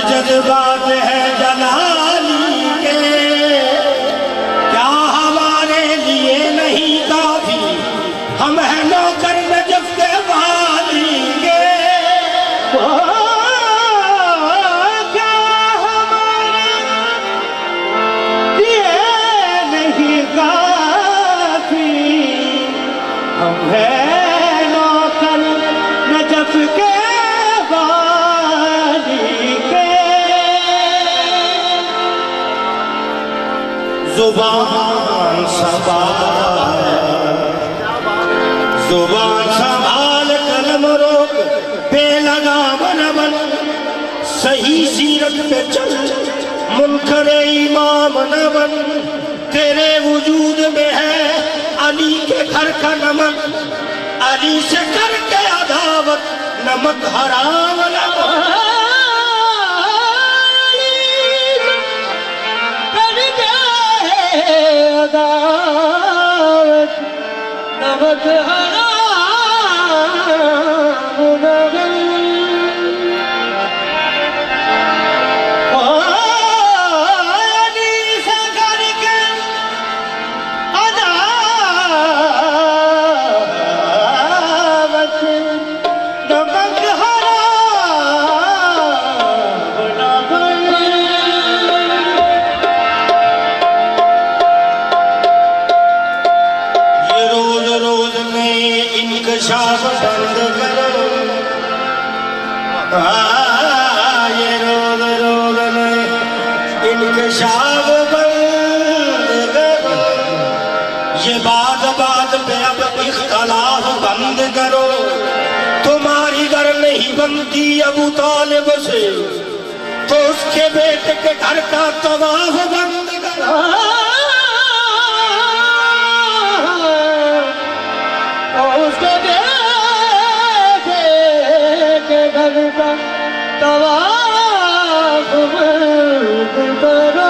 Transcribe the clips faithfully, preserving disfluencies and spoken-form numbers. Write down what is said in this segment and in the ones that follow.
जज्बात है जलाली के, क्या हमारे लिए नहीं काफी, हम है नौकर नजफ के वाली के। क्या हमारे लिए नहीं काफी, हम है नौकर नजफ के जुबान संभाल, जुबान संभाल कलम रोक, बेलगाम न बन, सही सीरत पे चल, मुनकरे इमाम न बन। तेरे वजूद में है अली के घर का नमक, अली से करके अदावत, नमक हराम न बन। अदावत नमक हराम न बन। अली से करके अदावत नमक हराम न बन। इंकशाफ बंद करो, ये रोज रोज में इंकशाफ बंद करो, ये बात बात पे अब इख्तलाफ बंद करो। तुम्हारी घर नहीं बनती अबू तालिब से, तो उसके बेटे के घर का तवाफ बंद करो। उसके बेटे के घर का तवाफ बंद करो।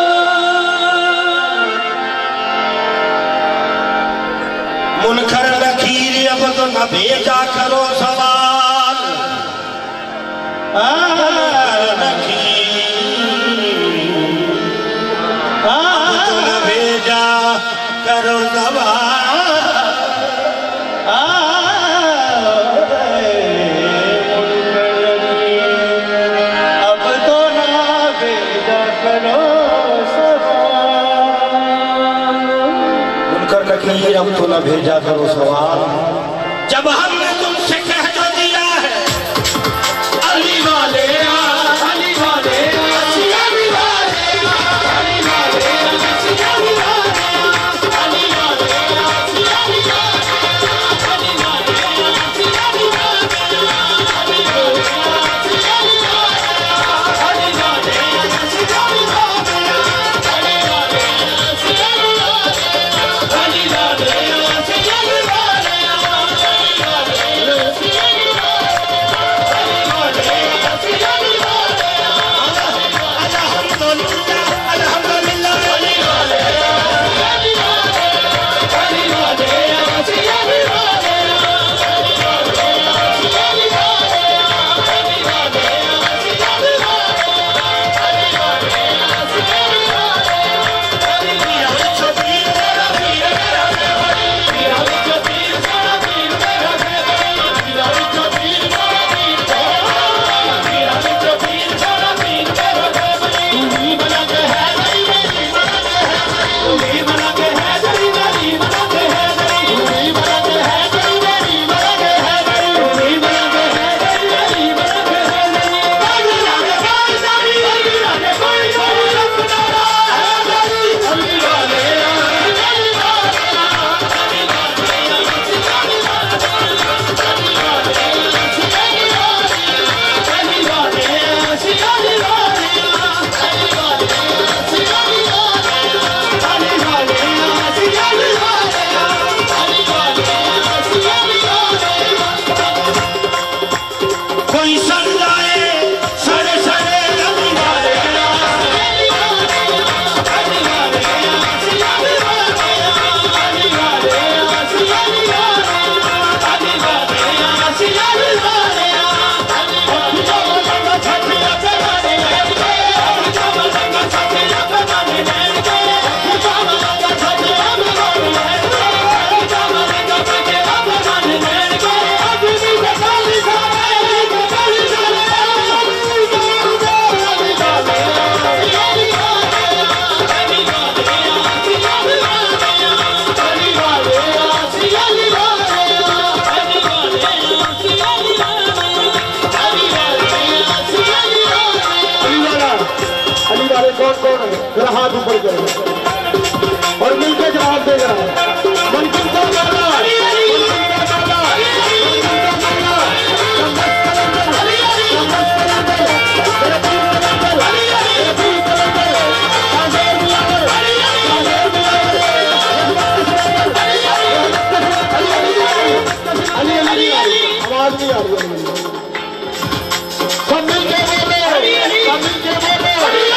मुनकर नकीर अब तो न भेजा करो सवाल, नकीर अब तो न भेजा करो सवाल। अब तो न भेजा करो सवाल, जब हमने तुमसे कह तो दिया है अली वाले अली वाले अली वाले अली वाले अली वाले अली वाले जरा हाथ ऊपर करो और मिलकर जवाब देगा। मंकिन सर माला, आवाज नहीं आ रही। सब मिलके बोलो, सब मिलके बोलो,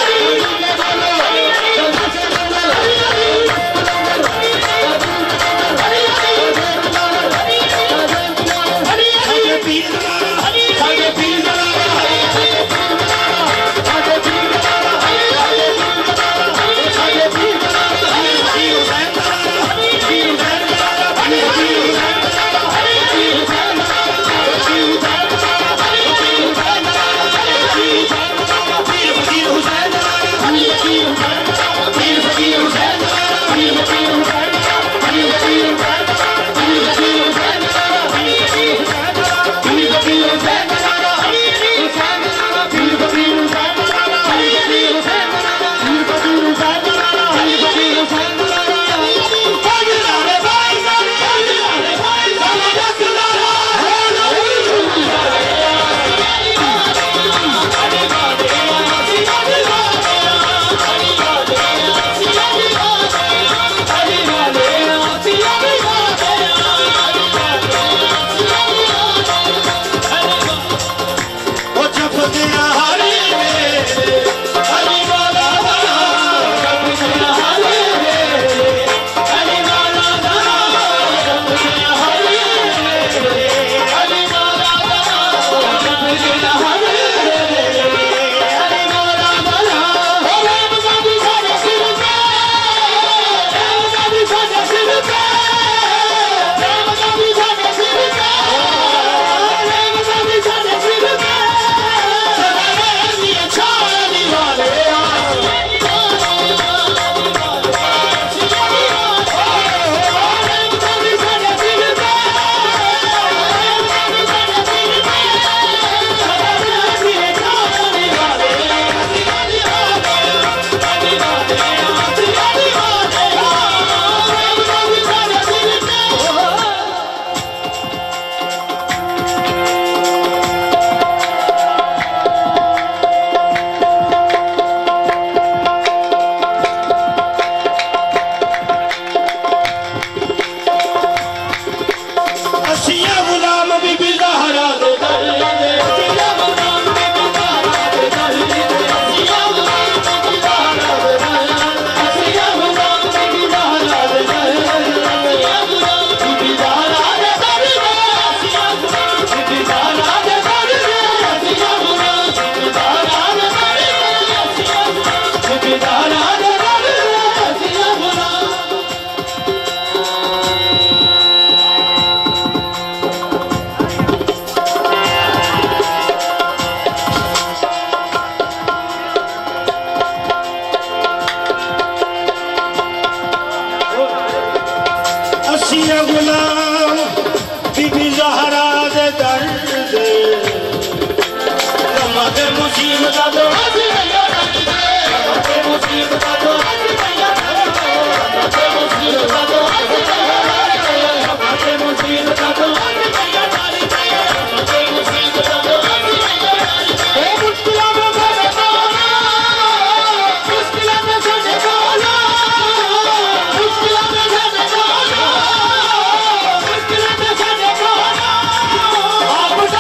गुलाम बीबी ज़हरा दे दर्द रमते मुसीबत दो रमते मुसीबत दो रमते मुसीबत दो रमते मुसीबत दो रमते मुसीबत दो ए मुश्किलों में बने बोलो मुश्किलों में बने बोलो मुश्किलों में बने बोलो मुश्किलों में बने बोलो आप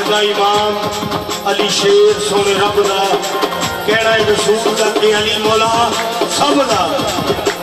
का इमाम अली शेर सोने रब का कहना है रसूल का अली मौला सब का